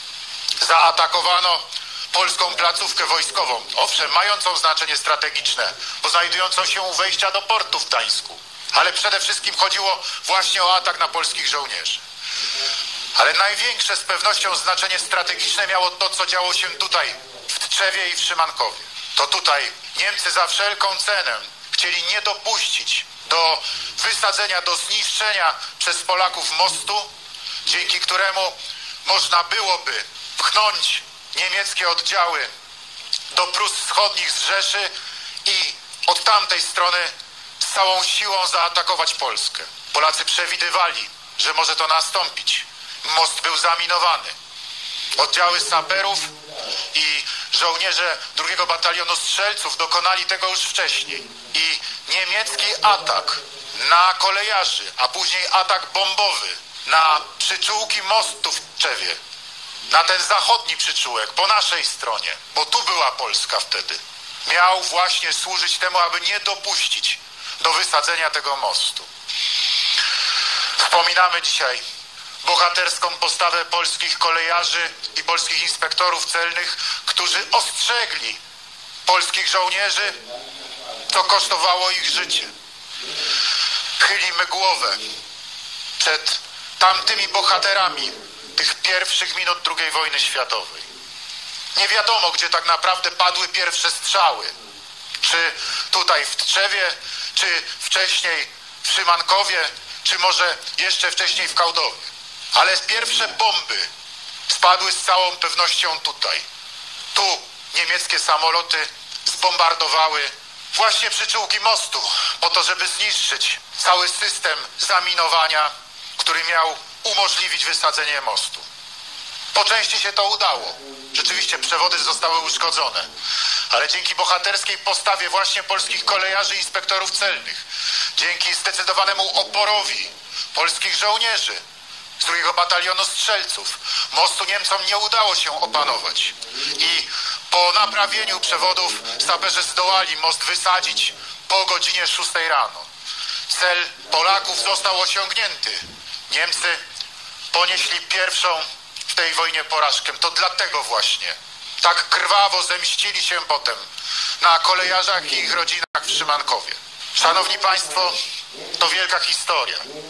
zaatakowano polską placówkę wojskową, owszem, mającą znaczenie strategiczne, bo znajdującą się u wejścia do portu w Gdańsku. Ale przede wszystkim chodziło właśnie o atak na polskich żołnierzy. Ale największe z pewnością znaczenie strategiczne miało to, co działo się tutaj, w Tczewie i w Szymankowie. To tutaj Niemcy za wszelką cenę chcieli nie dopuścić do wysadzenia, do zniszczenia przez Polaków mostu, dzięki któremu można byłoby pchnąć niemieckie oddziały do Prus Wschodnich z Rzeszy i od tamtej strony z całą siłą zaatakować Polskę. Polacy przewidywali, że może to nastąpić. Most był zaminowany. Oddziały saperów i żołnierze 2 Batalionu Strzelców dokonali tego już wcześniej. I niemiecki atak na kolejarzy, a później atak bombowy na przyczółki mostu w Tczewie, na ten zachodni przyczółek po naszej stronie, bo tu była Polska wtedy, miał właśnie służyć temu, aby nie dopuścić do wysadzenia tego mostu. Wspominamy dzisiaj bohaterską postawę polskich kolejarzy i polskich inspektorów celnych, którzy ostrzegli polskich żołnierzy, co kosztowało ich życie. Chylimy głowę przed tamtymi bohaterami tych pierwszych minut II wojny światowej. Nie wiadomo, gdzie tak naprawdę padły pierwsze strzały. Czy tutaj w Tczewie, czy wcześniej w Szymankowie, czy może jeszcze wcześniej w Kałdowie. Ale pierwsze bomby spadły z całą pewnością tutaj. Tu niemieckie samoloty zbombardowały właśnie przyczółki mostu, po to, żeby zniszczyć cały system zaminowania, który miał umożliwić wysadzenie mostu. Po części się to udało. Rzeczywiście przewody zostały uszkodzone. Ale dzięki bohaterskiej postawie właśnie polskich kolejarzy i inspektorów celnych, dzięki zdecydowanemu oporowi polskich żołnierzy z 2 Batalionu Strzelców, mostu Niemcom nie udało się opanować. I po naprawieniu przewodów saperzy zdołali most wysadzić po godzinie 6 rano. Cel Polaków został osiągnięty. Niemcy ponieśli pierwszą w tej wojnie porażkę. To dlatego właśnie tak krwawo zemścili się potem na kolejarzach i ich rodzinach w Szymankowie. Szanowni Państwo, to wielka historia.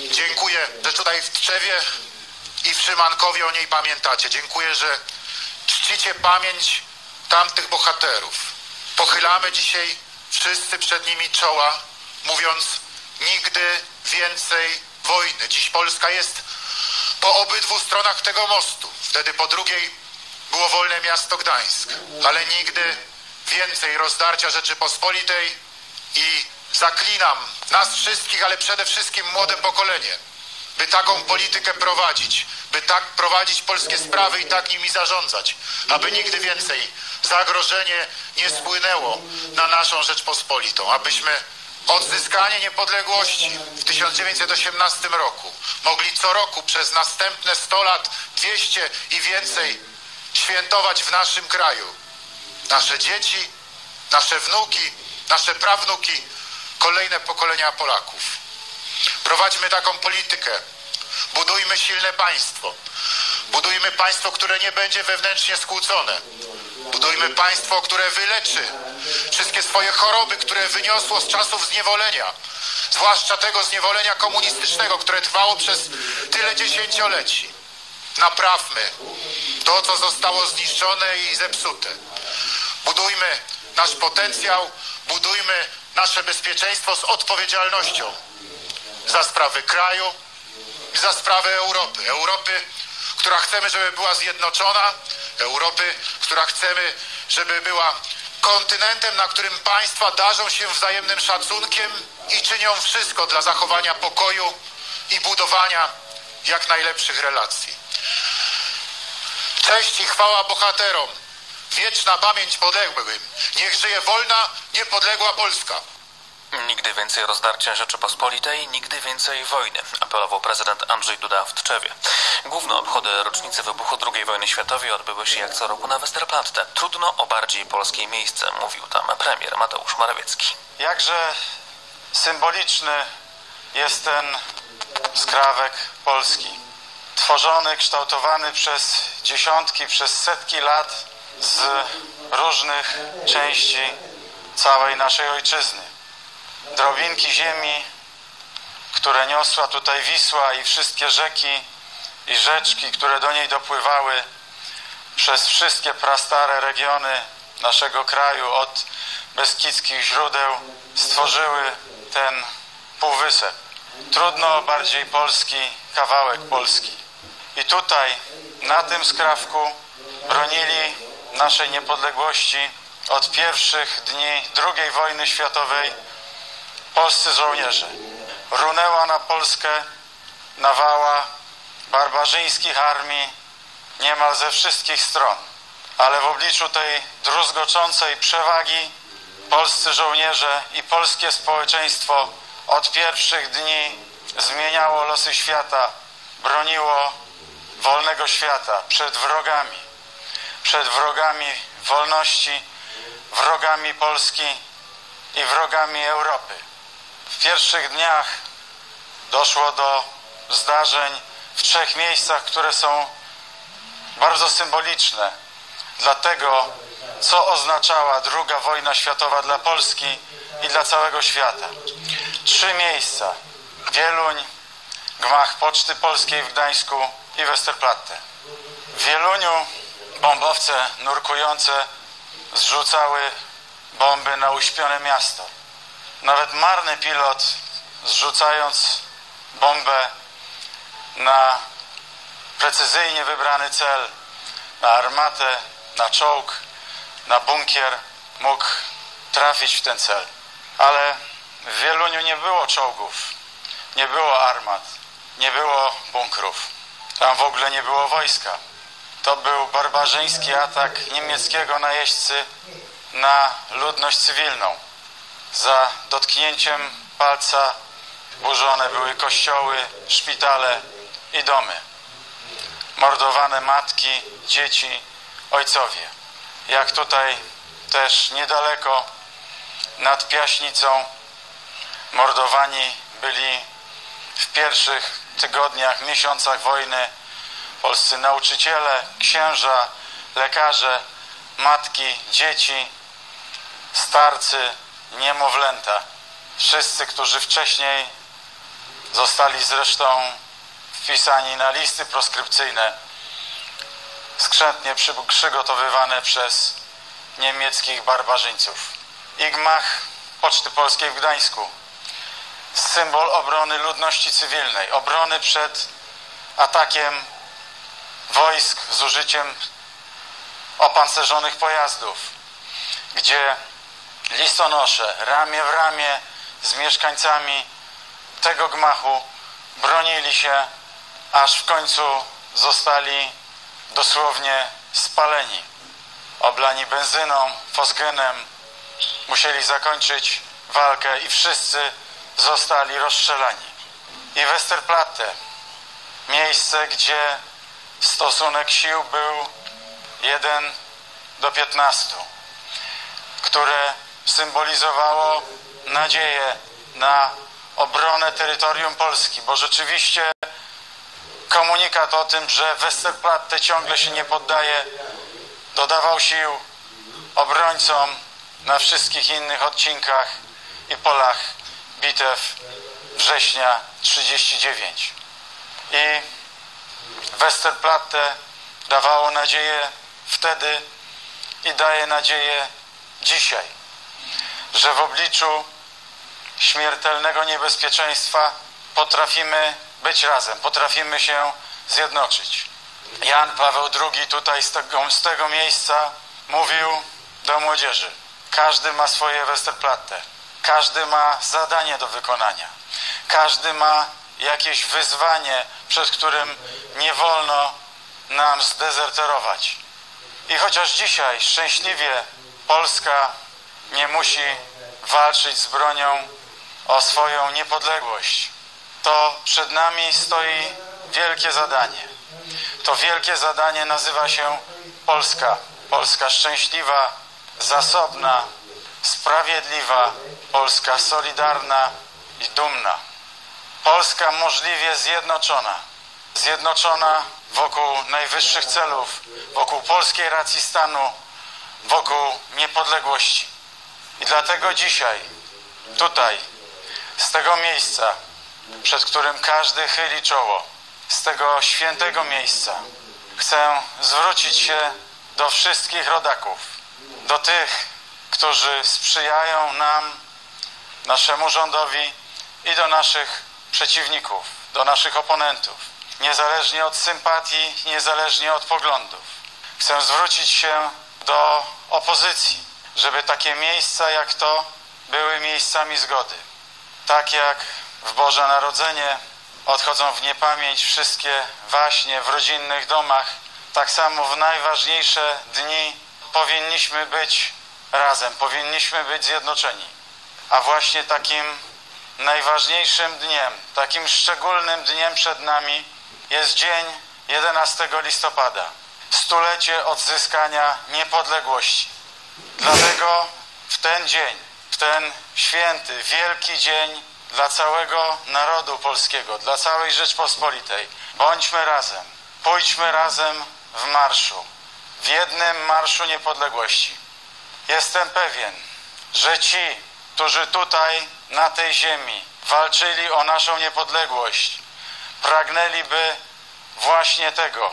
Dziękuję, że tutaj w Tczewie i w Szymankowie o niej pamiętacie. Dziękuję, że czcicie pamięć tamtych bohaterów. Pochylamy dzisiaj wszyscy przed nimi czoła, mówiąc nigdy więcej wojny. Dziś Polska jest po obydwu stronach tego mostu. Wtedy po drugiej było wolne miasto Gdańsk. Ale nigdy więcej rozdarcia Rzeczypospolitej i zaklinam nas wszystkich, ale przede wszystkim młode pokolenie, by taką politykę prowadzić, by tak prowadzić polskie sprawy i tak nimi zarządzać, aby nigdy więcej zagrożenie nie spłynęło na naszą Rzeczpospolitą, abyśmy odzyskanie niepodległości w 1918 roku mogli co roku przez następne 100 lat, 200 i więcej świętować w naszym kraju. Nasze dzieci, nasze wnuki, nasze prawnuki, kolejne pokolenia Polaków. Prowadźmy taką politykę. Budujmy silne państwo. Budujmy państwo, które nie będzie wewnętrznie skłócone. Budujmy państwo, które wyleczy wszystkie swoje choroby, które wyniosło z czasów zniewolenia. Zwłaszcza tego zniewolenia komunistycznego, które trwało przez tyle dziesięcioleci. Naprawmy to, co zostało zniszczone i zepsute. Budujmy nasz potencjał, budujmy nasze bezpieczeństwo z odpowiedzialnością za sprawy kraju i za sprawę Europy. Europy, która chcemy, żeby była zjednoczona. Europy, która chcemy, żeby była kontynentem, na którym państwa darzą się wzajemnym szacunkiem i czynią wszystko dla zachowania pokoju i budowania jak najlepszych relacji. Cześć i chwała bohaterom. Wieczna pamięć podległym. Niech żyje wolna, niepodległa Polska. Nigdy więcej rozdarcia Rzeczypospolitej, nigdy więcej wojny, apelował prezydent Andrzej Duda w Tczewie. Główne obchody rocznicy wybuchu II wojny światowej odbyły się jak co roku na Westerplatte. Trudno o bardziej polskie miejsce, mówił tam premier Mateusz Morawiecki. Jakże symboliczny jest ten skrawek Polski. Tworzony, kształtowany przez dziesiątki, przez setki lat z różnych części całej naszej ojczyzny. Drobinki ziemi, które niosła tutaj Wisła i wszystkie rzeki i rzeczki, które do niej dopływały przez wszystkie prastare regiony naszego kraju, od beskidzkich źródeł, stworzyły ten półwysep. Trudno bardziej polski kawałek Polski. I tutaj, na tym skrawku, bronili naszej niepodległości od pierwszych dni II wojny światowej polscy żołnierze. Runęła na Polskę nawała barbarzyńskich armii niemal ze wszystkich stron. Ale w obliczu tej druzgoczącej przewagi polscy żołnierze i polskie społeczeństwo od pierwszych dni zmieniało losy świata, broniło wolnego świata przed wrogami wolności, wrogami Polski i wrogami Europy. W pierwszych dniach doszło do zdarzeń w 3 miejscach, które są bardzo symboliczne dla tego, co oznaczała II wojna światowa dla Polski i dla całego świata. 3 miejsca: Wieluń, gmach Poczty Polskiej w Gdańsku i Westerplatte. W Wieluniu bombowce nurkujące zrzucały bomby na uśpione miasto. Nawet marny pilot, zrzucając bombę na precyzyjnie wybrany cel, na armatę, na czołg, na bunkier, mógł trafić w ten cel. Ale w Wieluniu nie było czołgów, nie było armat, nie było bunkrów. Tam w ogóle nie było wojska. To był barbarzyński atak niemieckiego najeźdźcy na ludność cywilną. Za dotknięciem palca burzone były kościoły, szpitale i domy. Mordowane matki, dzieci, ojcowie. Jak tutaj też niedaleko nad Piaśnicą mordowani byli w pierwszych tygodniach, miesiącach wojny polscy nauczyciele, księża, lekarze, matki, dzieci, starcy, niemowlęta. Wszyscy, którzy wcześniej Zostali zresztą wpisani na listy proskrypcyjne, skrzętnie przygotowywane przez niemieckich barbarzyńców. I gmach Poczty Polskiej w Gdańsku. Symbol obrony ludności cywilnej, obrony przed atakiem wojsk z użyciem opancerzonych pojazdów, gdzie listonosze ramię w ramię z mieszkańcami tego gmachu bronili się, aż w końcu zostali dosłownie spaleni. Oblani benzyną, fosgenem, musieli zakończyć walkę i wszyscy zostali rozstrzelani. I Westerplatte, miejsce, gdzie stosunek sił był 1:15, które symbolizowało nadzieję na obronę terytorium Polski, bo rzeczywiście komunikat o tym, że Westerplatte ciągle się nie poddaje, dodawał sił obrońcom na wszystkich innych odcinkach i polach bitew września 1939. I Westerplatte dawało nadzieję wtedy i daje nadzieję dzisiaj, że w obliczu śmiertelnego niebezpieczeństwa potrafimy być razem, potrafimy się zjednoczyć. Jan Paweł II tutaj z tego miejsca mówił do młodzieży: każdy ma swoje Westerplatte, każdy ma zadanie do wykonania, każdy ma jakieś wyzwanie, przed którym nie wolno nam zdezerterować. I chociaż dzisiaj szczęśliwie Polska nie musi walczyć z bronią o swoją niepodległość, to przed nami stoi wielkie zadanie. To wielkie zadanie nazywa się Polska. Polska szczęśliwa, zasobna, sprawiedliwa, Polska solidarna i dumna. Polska możliwie zjednoczona. Zjednoczona wokół najwyższych celów, wokół polskiej racji stanu, wokół niepodległości. I dlatego dzisiaj, tutaj, z tego miejsca, przed którym każdy chyli czoło, z tego świętego miejsca, chcę zwrócić się do wszystkich rodaków, do tych, którzy sprzyjają nam, naszemu rządowi i do naszych przeciwników, do naszych oponentów, niezależnie od sympatii, niezależnie od poglądów. Chcę zwrócić się do opozycji, żeby takie miejsca jak to były miejscami zgody. Tak jak w Boże Narodzenie odchodzą w niepamięć wszystkie waśnie w rodzinnych domach, tak samo w najważniejsze dni powinniśmy być razem, powinniśmy być zjednoczeni. A właśnie takim najważniejszym dniem, takim szczególnym dniem przed nami jest dzień 11 listopada, stulecie odzyskania niepodległości. Dlatego w ten dzień, w ten święty, wielki dzień dla całego narodu polskiego, dla całej Rzeczpospolitej, bądźmy razem, pójdźmy razem w marszu, w jednym marszu niepodległości. Jestem pewien, że ci, którzy tutaj na tej ziemi walczyli o naszą niepodległość, pragnęliby właśnie tego,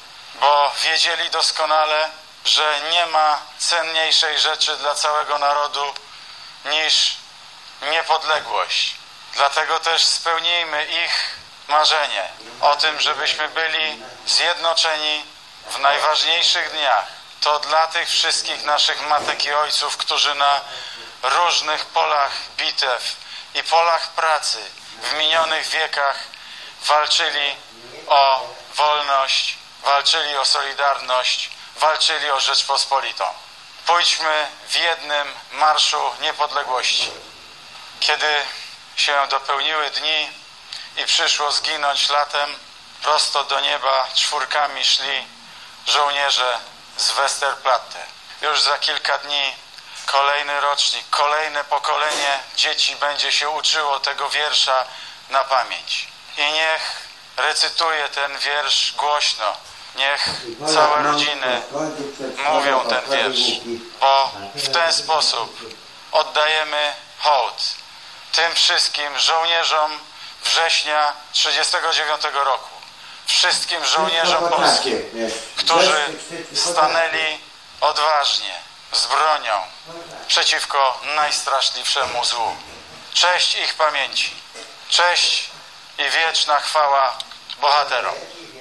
bo wiedzieli doskonale, że nie ma cenniejszej rzeczy dla całego narodu niż niepodległość. Dlatego też spełnijmy ich marzenie o tym, żebyśmy byli zjednoczeni w najważniejszych dniach. To dla tych wszystkich naszych matek i ojców, którzy na różnych polach bitew i polach pracy w minionych wiekach walczyli o wolność, walczyli o solidarność, walczyli o Rzeczpospolitą. Pójdźmy w jednym marszu niepodległości. Kiedy się dopełniły dni i przyszło zginąć latem, prosto do nieba czwórkami szli żołnierze z Westerplatte. Już za kilka dni kolejny rocznik, kolejne pokolenie dzieci będzie się uczyło tego wiersza na pamięć. I niech recytuje ten wiersz głośno. Niech całe rodziny mówią ten wiersz, bo w ten sposób oddajemy hołd tym wszystkim żołnierzom, września 1939 roku wszystkim żołnierzom polskim, którzy stanęli odważnie z bronią przeciwko najstraszliwszemu złu. Cześć ich pamięci, cześć i wieczna chwała bohaterom.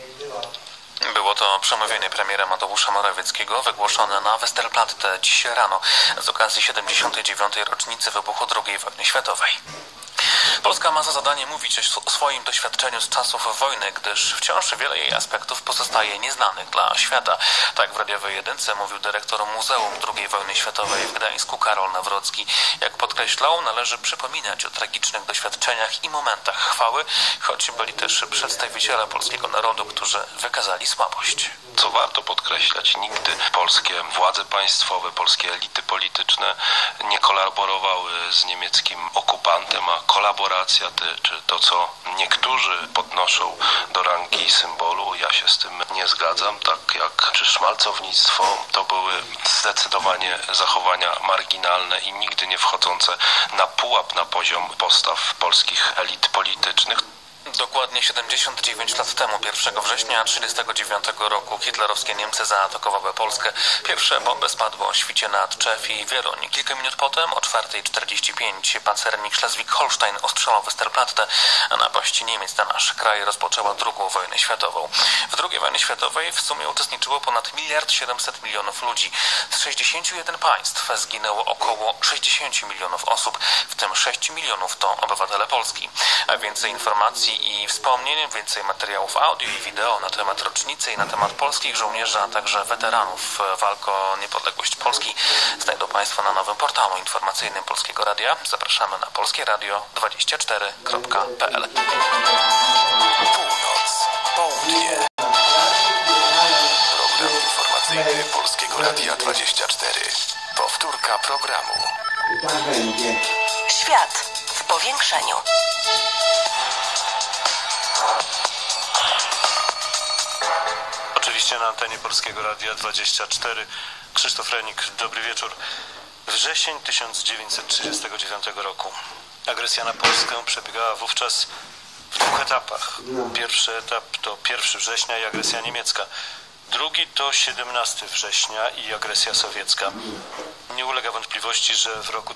Było to przemówienie premiera Mateusza Morawieckiego wygłoszone na Westerplatte dziś rano z okazji 79. rocznicy wybuchu II wojny światowej. Polska ma za zadanie mówić o swoim doświadczeniu z czasów wojny, gdyż wciąż wiele jej aspektów pozostaje nieznanych dla świata. Tak w radiowej jedynce mówił dyrektor Muzeum II wojny światowej w Gdańsku Karol Nawrocki. Jak podkreślał, należy przypominać o tragicznych doświadczeniach i momentach chwały, choć byli też przedstawiciele polskiego narodu, którzy wykazali słabość. Co warto podkreślać, nigdy polskie władze państwowe, polskie elity polityczne nie kolaborowały z niemieckim okupantem, a kolaboracja, czy to, co niektórzy podnoszą do rangi symbolu, ja się z tym nie zgadzam, tak jak czy szmalcownictwo, to były zdecydowanie zachowania marginalne i nigdy nie wchodzące na pułap, na poziom postaw polskich elit politycznych. Dokładnie 79 lat temu, 1 września 1939 roku, hitlerowskie Niemcy zaatakowały Polskę. Pierwsze bomby spadły o świcie nad Tczew i Wieluń. Kilka minut potem, o 4:45, pancernik Schleswig-Holstein ostrzelał Westerplatte, a napaść Niemiec na nasz kraj rozpoczęła II wojnę światową. W II wojnie światowej w sumie uczestniczyło ponad 1,7 miliarda ludzi. Z 61 państw zginęło około 60 milionów osób, w tym 6 milionów to obywatele Polski. A więcej informacji i wspomnień, więcej materiałów audio i wideo na temat rocznicy i na temat polskich żołnierzy, a także weteranów walk o niepodległość Polski znajdą Państwo na nowym portalu informacyjnym Polskiego Radia. Zapraszamy na polskieradio24.pl. Północ, południe. Program informacyjny Polskiego Radia 24. Powtórka programu. Świat w powiększeniu. Oczywiście na antenie Polskiego Radia 24. Krzysztof Renik, dobry wieczór. Wrzesień 1939 roku. Agresja na Polskę przebiegała wówczas w dwóch etapach. Pierwszy etap to 1 września i agresja niemiecka. Drugi to 17 września i agresja sowiecka. Nie ulega wątpliwości, że w roku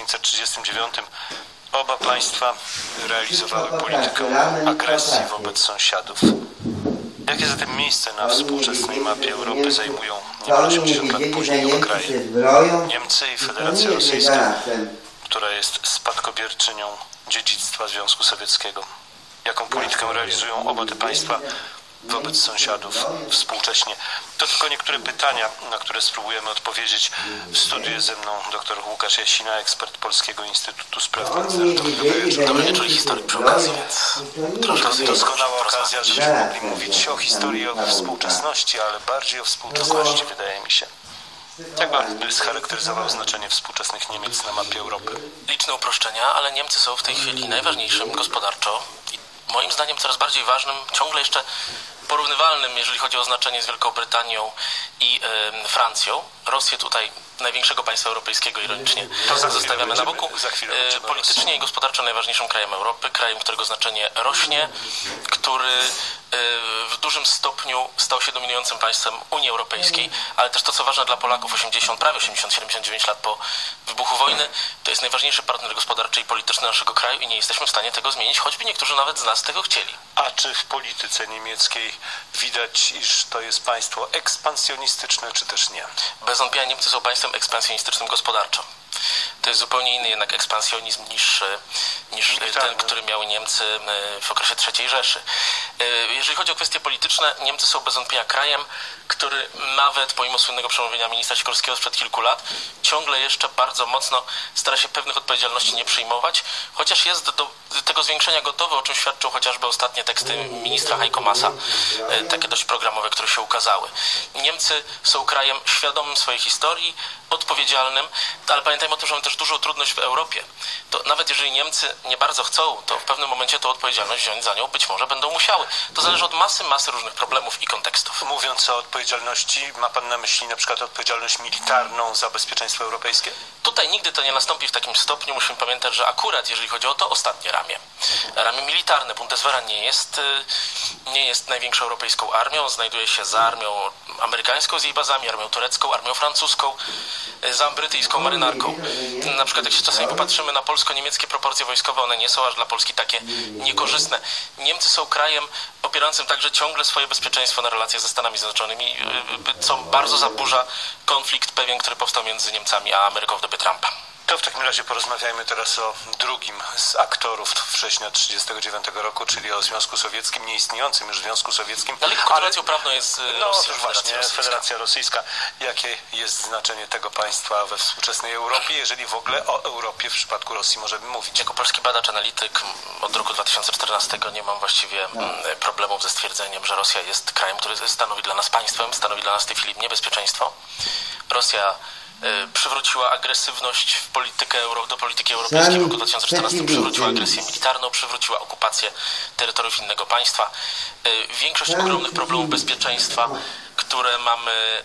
1939 oba państwa realizowały politykę agresji wobec sąsiadów. Jakie zatem miejsce na współczesnej mapie Europy zajmują niemal 80 lat później oba kraje? Niemcy i Federacja Rosyjska, która jest spadkobierczynią dziedzictwa Związku Sowieckiego. Jaką politykę realizują oba te państwa wobec sąsiadów współcześnie? To tylko niektóre pytania, na które spróbujemy odpowiedzieć. W studiu jest ze mną dr Łukasz Jasina, ekspert Polskiego Instytutu Spraw Międzynarodowych. Dobry wieczór, historii przy okazji, więc To doskonała okazja, żebyśmy mogli mówić o historii i o współczesności, ale bardziej o współczesności, wydaje mi się. Jak pan by scharakteryzował znaczenie współczesnych Niemiec na mapie Europy? Liczne uproszczenia, ale Niemcy są w tej chwili najważniejszym gospodarczo i moim zdaniem coraz bardziej ważnym, ciągle jeszcze porównywalnym, jeżeli chodzi o znaczenie z Wielką Brytanią i Francją. Rosję tutaj, największego państwa europejskiego, ironicznie zostawiamy na boku. Politycznie i gospodarczo najważniejszym krajem Europy, krajem, którego znaczenie rośnie, który w dużym stopniu stał się dominującym państwem Unii Europejskiej, ale też to, co ważne dla Polaków, prawie 80-79 lat po wybuchu wojny, to jest najważniejszy partner gospodarczy i polityczny naszego kraju i nie jesteśmy w stanie tego zmienić, choćby niektórzy nawet z nas tego chcieli. A czy w polityce niemieckiej widać, iż to jest państwo ekspansjonistyczne, czy też nie? Bez wątpienia Niemcy są państwem ekspansjonistycznym gospodarczo. To jest zupełnie inny jednak ekspansjonizm niż ten, który miały Niemcy w okresie III Rzeszy. Jeżeli chodzi o kwestie polityczne, Niemcy są bez wątpienia krajem, który nawet pomimo słynnego przemówienia ministra Sikorskiego sprzed kilku lat, ciągle jeszcze bardzo mocno stara się pewnych odpowiedzialności nie przyjmować, chociaż jest do tego zwiększenia gotowy, o czym świadczą chociażby ostatnie teksty ministra Heiko Maasa, takie dość programowe, które się ukazały. Niemcy są krajem świadomym swojej historii, odpowiedzialnym, ale pamiętajmy o tym, że mamy też dużą trudność w Europie. To nawet jeżeli Niemcy nie bardzo chcą, to w pewnym momencie tą odpowiedzialność wziąć za nią być może będą musiały. To zależy od masy różnych problemów i kontekstów. Mówiąc o odpowiedzialności, ma pan na myśli na przykład odpowiedzialność militarną za bezpieczeństwo europejskie? Tu Tutaj nigdy to nie nastąpi w takim stopniu. Musimy pamiętać, że akurat jeżeli chodzi o to ostatnie ramię militarne, Bundeswehr nie jest największą europejską armią, znajduje się za armią amerykańską z jej bazami, armią turecką, armią francuską, za brytyjską marynarką. Na przykład jak się czasami popatrzymy na polsko-niemieckie proporcje wojskowe, one nie są aż dla Polski takie niekorzystne. Niemcy są krajem opierającym także ciągle swoje bezpieczeństwo na relacjach ze Stanami Zjednoczonymi, co bardzo zaburza konflikt pewien, który powstał między Niemcami a Ameryką w dobie Trumpa. To w takim razie porozmawiajmy teraz o drugim z aktorów września 1939 roku, czyli o Związku Sowieckim, nieistniejącym już Związku Sowieckim. Ale kontynuacją prawną jest Rosja, Federacja Rosyjska. Jakie jest znaczenie tego państwa we współczesnej Europie, jeżeli w ogóle o Europie w przypadku Rosji możemy mówić? Jako polski badacz, analityk od roku 2014 nie mam właściwie problemów ze stwierdzeniem, że Rosja jest krajem, który stanowi dla nas państwem, stanowi dla nas w tej chwili niebezpieczeństwo. Rosja przywróciła agresywność do polityki europejskiej w roku 2014, przywróciła agresję militarną, przywróciła okupację terytoriów innego państwa. Większość ogromnych problemów bezpieczeństwa, które mamy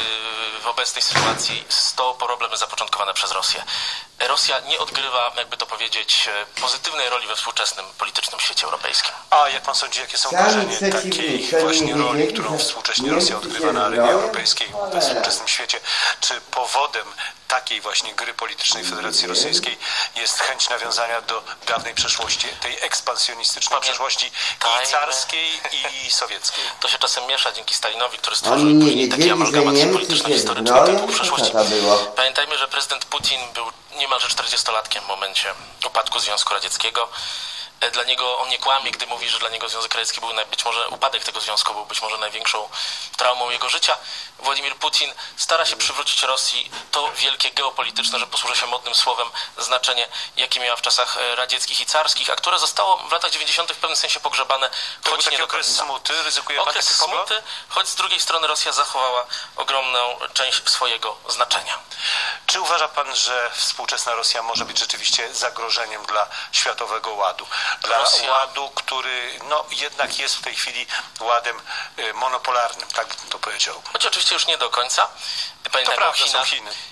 w obecnej sytuacji, to problemy zapoczątkowane przez Rosję. Rosja nie odgrywa, jakby to powiedzieć, pozytywnej roli we współczesnym politycznym świecie europejskim. A jak pan sądzi, jakie są korzenie takiej właśnie roli, którą współcześnie Rosja odgrywa na arenie europejskiej we współczesnym świecie? Czy powodem takiej właśnie gry politycznej Federacji Rosyjskiej jest chęć nawiązania do dawnej przeszłości, tej ekspansjonistycznej przeszłości i carskiej, i sowieckiej? To się czasem miesza dzięki Stalinowi, który stworzył później taki amalgamat polityczno-historyczny typu przeszłości. Pamiętajmy, że prezydent Putin był niemalże 40-latkiem w momencie upadku Związku Radzieckiego. Dla niego, on nie kłamie, gdy mówi, że dla niego Związek Radziecki był być może, upadek tego związku był być może największą traumą jego życia. Władimir Putin stara się przywrócić Rosji to wielkie geopolityczne, że posłużę się modnym słowem, znaczenie, jakie miała w czasach radzieckich i carskich, a które zostało w latach 90. w pewnym sensie pogrzebane, choć nie do końca. Smuty, ryzykuje pan okres smuty, choć z drugiej strony Rosja zachowała ogromną część swojego znaczenia. Czy uważa pan, że współczesna Rosja może być rzeczywiście zagrożeniem dla światowego ładu? Dla ładu, który jednak jest w tej chwili ładem monopolarnym, tak bym to powiedział. Choć oczywiście już nie do końca. Pamiętajmy o Chinach.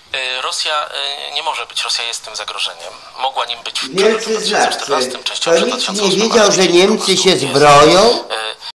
Rosja nie może być, Rosja jest tym zagrożeniem. Mogła nim być w 2014, częściowo przed 2008 nie wiedział, że Niemcy się zbroją?